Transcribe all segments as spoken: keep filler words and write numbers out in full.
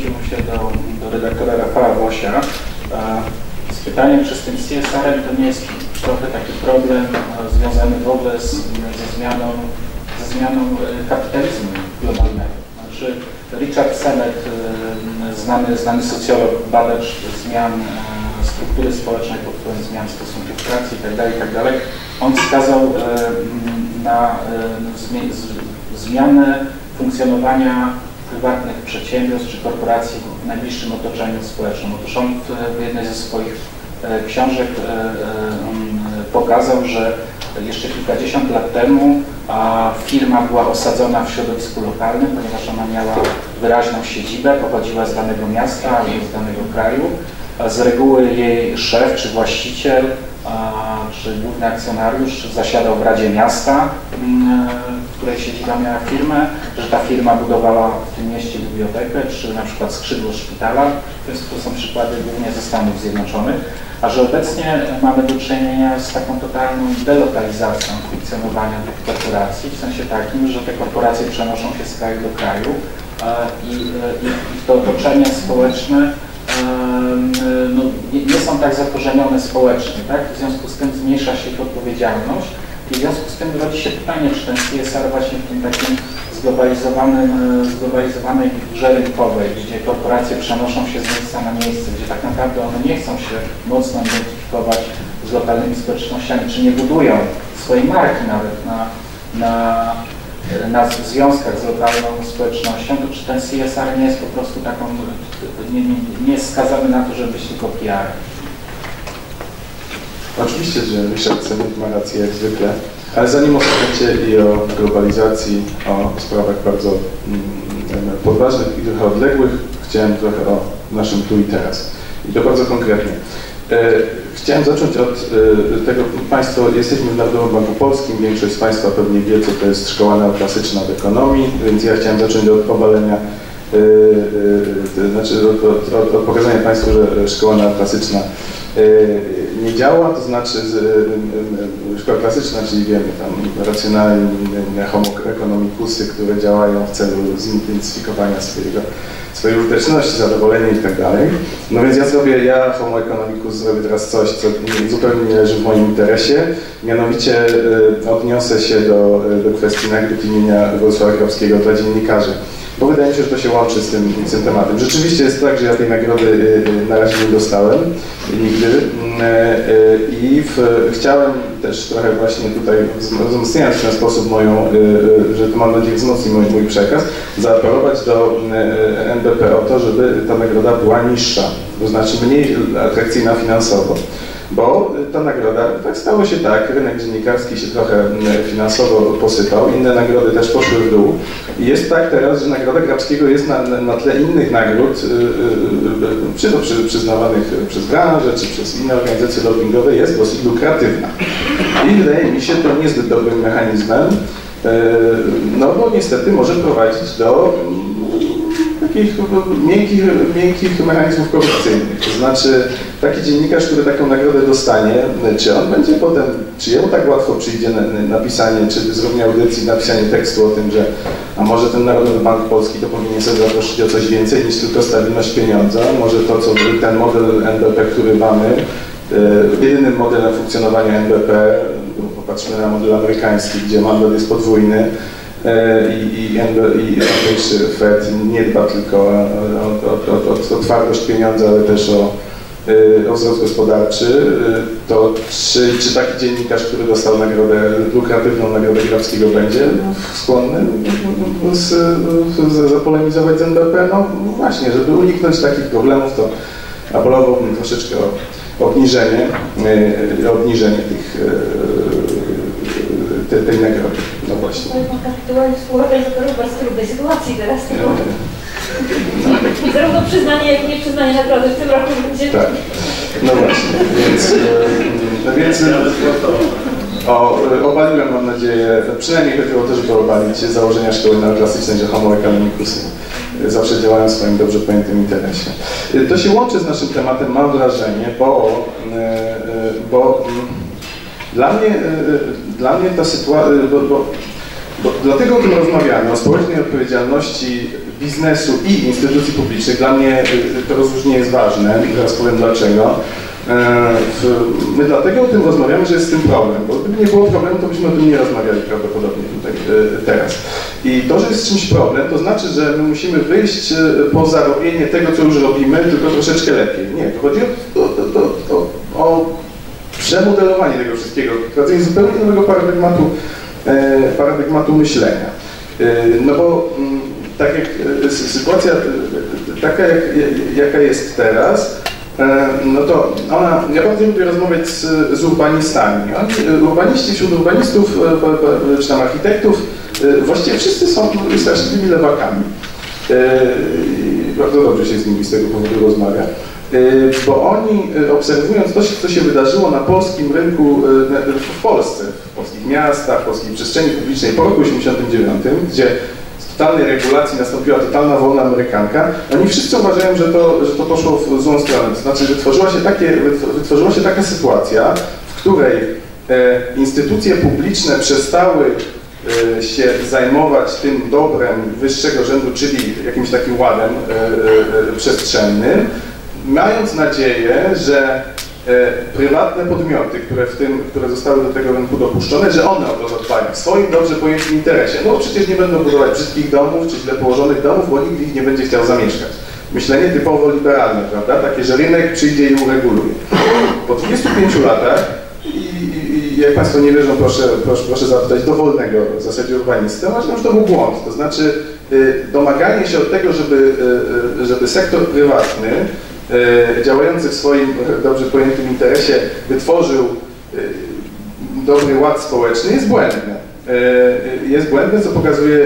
zwróciłbym się do, do redaktora Rafała Wosia z pytaniem, czy z tym C S R-em to nie jest trochę taki problem związany w ogóle z, ze, zmianą, ze zmianą kapitalizmu globalnego. Znaczy Richard Sennett, znany, znany socjolog, badacz zmian struktury społecznej pod wpływem zmian stosunków pracy itd., itd., on wskazał na zmianę funkcjonowania prywatnych przedsiębiorstw czy korporacji w najbliższym otoczeniu społecznym. Otóż on w jednej ze swoich książek pokazał, że jeszcze kilkadziesiąt lat temu firma była osadzona w środowisku lokalnym, ponieważ ona miała wyraźną siedzibę, pochodziła z danego miasta albo z danego kraju. Z reguły jej szef czy właściciel czy główny akcjonariusz zasiadał w Radzie Miasta, w której siedziba miała firmę, że ta firma budowała w tym mieście bibliotekę, czy na przykład skrzydło szpitala. To są przykłady głównie ze Stanów Zjednoczonych, a że obecnie mamy do czynienia z taką totalną delokalizacją funkcjonowania tych korporacji, w sensie takim, że te korporacje przenoszą się z kraju do kraju i, i, i to otoczenie społeczne no, nie, nie są tak zakorzenione społecznie, tak? W związku z tym zmniejsza się ich odpowiedzialność i w związku z tym rodzi się pytanie, czy ten C S R właśnie w tym takim zglobalizowanym, zglobalizowanej grze rynkowej, gdzie korporacje przenoszą się z miejsca na miejsce, gdzie tak naprawdę one nie chcą się mocno identyfikować z lokalnymi społecznościami, czy nie budują swojej marki nawet na, na na związkach z lokalną społecznością, to czy ten C S R nie jest po prostu taką, nie, nie, nie jest skazany na to, żeby być tylko P R. Oczywiście, że Richard Sennett ma rację jak zwykle, ale zanim o świecie i o globalizacji, o sprawach bardzo mm, poważnych i trochę odległych, chciałem trochę o naszym tu i teraz. I to bardzo konkretnie. Chciałem zacząć od tego, Państwo, jesteśmy w Narodowym Banku Polskim, większość z Państwa pewnie wie, co to jest szkoła neoklasyczna w ekonomii, więc ja chciałem zacząć od obalenia, yy, znaczy od, od, od, od pokazania Państwu, że szkoła neoklasyczna yy, nie działa, to znaczy yy, szkoła klasyczna, czyli wiemy, tam racjonalne homo economicusy, które działają w celu zintensyfikowania swojego swojej użyteczności, zadowolenia i tak dalej. No więc ja zrobię, ja homo economicus zrobię teraz coś, co zupełnie nie leży w moim interesie, mianowicie y, odniosę się do, do kwestii nagród imienia Władysława Krowskiego dla dziennikarzy, bo wydaje mi się, że to się łączy z tym, z tym tematem. Rzeczywiście jest tak, że ja tej nagrody y, na razie nie dostałem, nigdy, y, y, i w, chciałem też trochę właśnie tutaj, wzmacniając w ten sposób moją, y, że to mam nadzieję wzmocni mój, mój przekaz, zaapelować do y, N B P o to, żeby ta nagroda była niższa, to znaczy mniej atrakcyjna finansowo. Bo ta nagroda, tak stało się tak, rynek dziennikarski się trochę finansowo posypał, inne nagrody też poszły w dół. I jest tak teraz, że nagroda Grabskiego jest na, na tle innych nagród, czy to przy, przyznawanych przez branżę, czy przez inne organizacje lobbingowe, jest dosyć lukratywna. I wydaje mi się to niezbyt dobrym mechanizmem, no bo niestety może prowadzić do takich miękkich, miękkich mechanizmów korupcyjnych. To znaczy taki dziennikarz, który taką nagrodę dostanie, czy on będzie potem, czy jemu tak łatwo przyjdzie na, napisanie, czy zrobienie audycji, napisanie tekstu o tym, że a może ten Narodowy Bank Polski to powinien sobie zaprosić o coś więcej niż tylko stabilność pieniądza, może to, co ten model N B P, który mamy, jedynym modelem funkcjonowania N B P, popatrzmy na model amerykański, gdzie mandat jest podwójny, i, i, i Fed nie dba tylko o, o, o, o, o twardość pieniądza, ale też o, o wzrost gospodarczy, to czy, czy taki dziennikarz, który dostał nagrodę, lukratywną nagrodę Grabskiego, będzie skłonny z, z, zapolemizować z N B P? No właśnie, żeby uniknąć takich problemów, to apelowałbym troszeczkę o obniżenie, obniżenie tych Tej, tej nagrody. No właśnie. Pan aktualnie współorganizator z trudnej sytuacji teraz. No. No. Zarówno przyznanie, jak i nieprzyznanie nagrody w tym roku będzie. Tak. No właśnie. Więc, no więc o, obaliłem, mam nadzieję, przynajmniej chodziło o to, żeby obalić założenia szkoły neoklasycznej, że homo economicus zawsze działają w swoim dobrze pojętym interesie. To się łączy z naszym tematem, mam wrażenie, bo, bo Dla mnie, dla mnie ta sytuacja, bo, bo Bo dlatego o tym rozmawiamy, o społecznej odpowiedzialności biznesu i instytucji publicznych. Dla mnie to rozróżnienie jest ważne, teraz powiem dlaczego. My dlatego o tym rozmawiamy, że jest z tym problem, bo gdyby nie było problemu, to byśmy o tym nie rozmawiali prawdopodobnie tutaj teraz. I to, że jest czymś problem, to znaczy, że my musimy wyjść poza robienie tego, co już robimy, tylko troszeczkę lepiej. Nie, to chodzi o, o, o, o, o przemodelowanie tego wszystkiego, wprowadzenie zupełnie nowego paradygmatu, paradygmatu myślenia. No bo tak jak sytuacja taka, jak, jaka jest teraz, no to ona, ja bardzo lubię rozmawiać z, z urbanistami. Oni, urbaniści wśród urbanistów, czy tam architektów, właściwie wszyscy są straszliwymi lewakami. Bardzo dobrze się z nimi z tego powodu rozmawia. Bo oni, obserwując to, co się wydarzyło na polskim rynku, w Polsce, w polskich miastach, w polskiej przestrzeni publicznej po roku osiemdziesiątym dziewiątym, gdzie z totalnej regulacji nastąpiła totalna wolna amerykanka, oni wszyscy uważają, że to, że to poszło w złą stronę. To znaczy, że wytworzyła się, takie, wytworzyła się taka sytuacja, w której e, instytucje publiczne przestały e, się zajmować tym dobrem wyższego rzędu, czyli jakimś takim ładem e, e, przestrzennym, mając nadzieję, że e, prywatne podmioty, które, w tym, które zostały do tego rynku dopuszczone, że one o to zadbają w swoim dobrze pojętym interesie. No przecież nie będą budować brzydkich domów czy źle położonych domów, bo nikt ich nie będzie chciał zamieszkać. Myślenie typowo liberalne, prawda? Takie, że rynek przyjdzie i ureguluje. Po dwudziestu pięciu latach, i, i, i jak Państwo nie wierzą, proszę, proszę, proszę zapytać dowolnego w zasadzie urbanisty, uważam, że to był błąd. To znaczy y, domaganie się od tego, żeby, y, żeby sektor prywatny działający w swoim dobrze pojętym interesie wytworzył dobry ład społeczny, jest błędne. Jest błędne, co pokazuje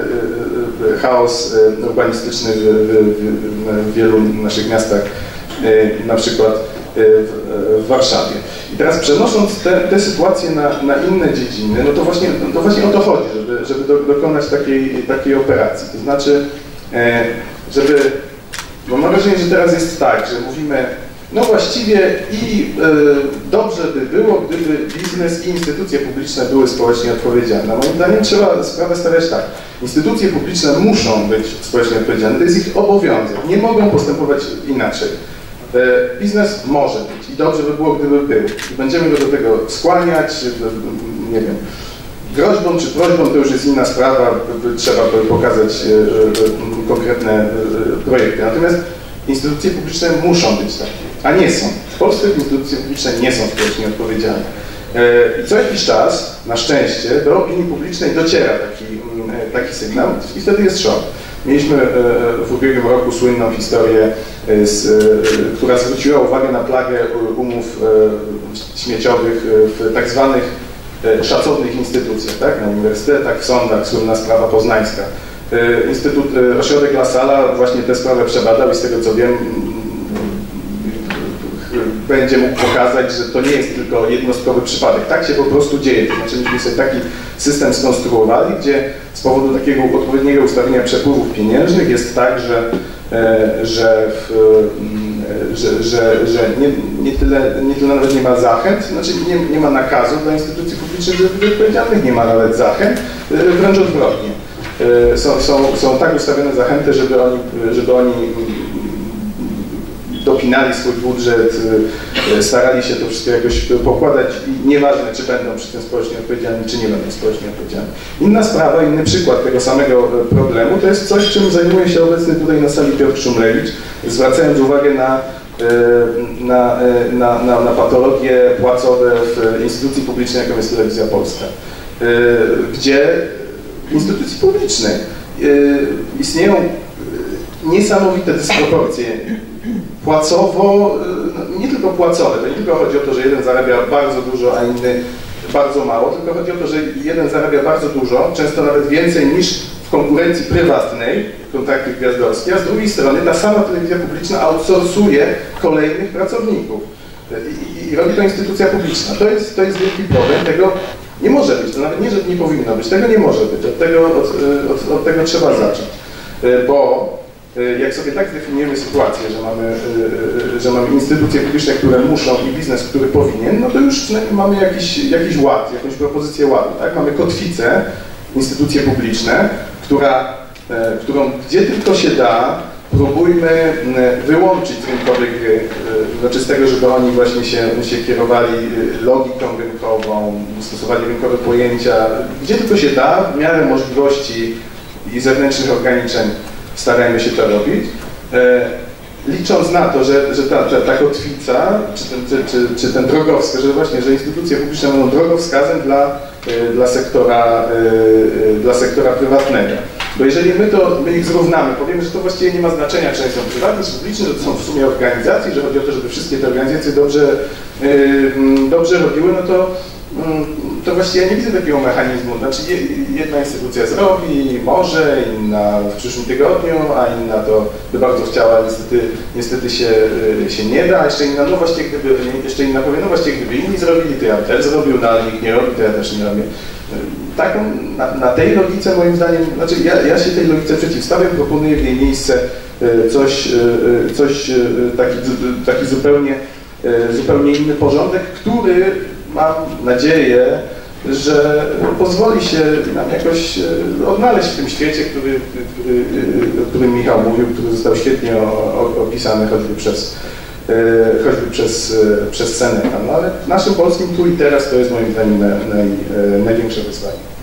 chaos urbanistyczny w, w, w wielu naszych miastach, na przykład w Warszawie. I teraz przenosząc te, te sytuacje na, na inne dziedziny, no to właśnie, to właśnie o to chodzi, żeby, żeby do, dokonać takiej, takiej operacji. To znaczy, żeby Bo mam wrażenie, że teraz jest tak, że mówimy, no właściwie i y, dobrze by było, gdyby biznes i instytucje publiczne były społecznie odpowiedzialne. Moim zdaniem trzeba sprawę stawiać tak. Instytucje publiczne muszą być społecznie odpowiedzialne, to jest ich obowiązek, nie mogą postępować inaczej. Y, biznes może być i dobrze by było, gdyby był. I będziemy go do tego skłaniać, y, nie wiem, groźbą czy prośbą to już jest inna sprawa, trzeba by pokazać konkretne projekty. Natomiast instytucje publiczne muszą być takie, a nie są. W Polsce instytucje publiczne nie są społecznie odpowiedzialne. I co jakiś czas, na szczęście, do opinii publicznej dociera taki, taki sygnał i wtedy jest szok. Mieliśmy w ubiegłym roku słynną historię, z, która zwróciła uwagę na plagę umów śmieciowych w tak zwanych szacownych instytucjach, tak? Na uniwersytetach, w sądach, słynna sprawa poznańska. Instytut, ośrodek La Sala właśnie tę sprawę przebadał i z tego co wiem będzie mógł pokazać, że to nie jest tylko jednostkowy przypadek. Tak się po prostu dzieje. To znaczy myśmy sobie taki system skonstruowali, gdzie z powodu takiego odpowiedniego ustawienia przepływów pieniężnych jest tak, że, że, w, że, że, że nie, nie, tyle, nie tyle nawet nie ma zachęt, znaczy nie, nie ma nakazu dla instytucji publicznych, żeby być odpowiedzialnych, nie ma nawet zachęt, wręcz odwrotnie. Są, są, są tak ustawione zachęty, żeby oni, żeby oni dopinali swój budżet, starali się to wszystko jakoś pokładać i nieważne, czy będą przy tym społecznie odpowiedzialni, czy nie będą społecznie odpowiedzialni. Inna sprawa, inny przykład tego samego problemu, to jest coś, czym zajmuje się obecny tutaj na sali Piotr Szumlewicz, zwracając uwagę na, na, na, na, na patologie płacowe w instytucji publicznej, jaką jest Telewizja Polska, gdzie w instytucji publicznej istnieją niesamowite dysproporcje płacowo, nie tylko płacowe, to nie tylko chodzi o to, że jeden zarabia bardzo dużo, a inny bardzo mało, tylko chodzi o to, że jeden zarabia bardzo dużo, często nawet więcej niż w konkurencji prywatnej, kontrakty gwiazdorskie, a z drugiej strony ta sama telewizja publiczna outsourcuje kolejnych pracowników i, i, i robi to instytucja publiczna. To jest, to jest wielki problem, tego nie może być, to nawet nie, że nie powinno być, tego nie może być, od tego, od, od, od tego trzeba zacząć, bo jak sobie tak zdefiniujemy sytuację, że mamy, że mamy instytucje publiczne, które muszą i biznes, który powinien, no to już przynajmniej mamy jakiś, jakiś ład, jakąś propozycję ładu, tak? Mamy kotwicę instytucje publiczne, która, którą gdzie tylko się da, próbujmy wyłączyć z rynkowej gry, znaczy z tego, żeby oni właśnie się, się kierowali logiką rynkową, stosowali rynkowe pojęcia, gdzie tylko się da, w miarę możliwości i zewnętrznych ograniczeń starajmy się to robić. Licząc na to, że, że ta, ta, ta kotwica, czy ten, czy, czy, czy ten drogowskaz, że właśnie, że instytucje publiczne będą drogowskazem dla, dla, sektora, dla sektora prywatnego. Bo jeżeli my, to, my ich zrównamy, powiemy, że to właściwie nie ma znaczenia, czy są prywatne, czy publiczne, że to są w sumie organizacje, że chodzi o to, żeby wszystkie te organizacje dobrze, dobrze robiły, no to to właściwie ja nie widzę takiego mechanizmu. Znaczy jedna instytucja zrobi, może, inna w przyszłym tygodniu, a inna to by bardzo chciała, niestety, niestety się, się nie da, a jeszcze inna, no właściwie gdyby, jeszcze inna powie, no właściwie gdyby inni zrobili, to ja bym też zrobił, no ale nikt nie robi, to ja też nie robię. Taką, na, na tej logice moim zdaniem, znaczy ja, ja się tej logice przeciwstawiam, proponuję w jej miejsce coś, coś taki, taki zupełnie, zupełnie inny porządek, który mam nadzieję, że pozwoli się nam jakoś odnaleźć w tym świecie, który, który, o którym Michał mówił, który został świetnie opisany choćby przez, choćby przez, przez Seneca. No ale w naszym polskim tu i teraz to jest moim zdaniem naj, naj, największe wyzwanie.